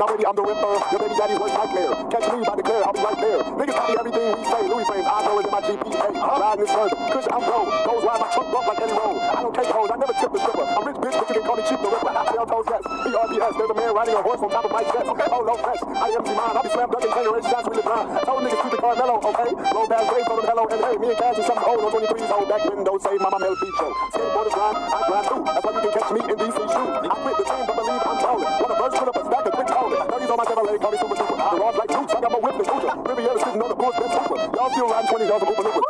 Now baby, I'm the ripper. Your baby daddy's worst nightmare. Catch me by the glare, I'll be right there. Niggas copy everything we say. Louis frames, I know it in my GPA. Riding this further. Kush, I'm broke. Goes wide, my trunk up like Eddie Roll. I don't take hoes, I never tip the stripper. I'm rich bitch, but you can call me cheap the ripper. Shell toes, yes. BRBS, there's a man riding a horse on top of my chest. Oh, no flex. I am mine. I'll be slam dunking, January shots with the grind. Told niggas keep the car mellow, okay? Roll past grades, told them hello, and hey, me and Cass and something old on 23s, hold back windows, save mama Mel beat show. Skateboarders grind, I grind too. That's why you can catch me in DC shoes. I quit the team, but believe I'm ballin'. Wanna burst, put up a stack of quick callin'. 30s on my Chevrolet, call me super duper. The raws like roots, I got my whip and Uber. Riviera sitting on the porch, that's super. Y'all still riding 20s, y'all some Uber Looper.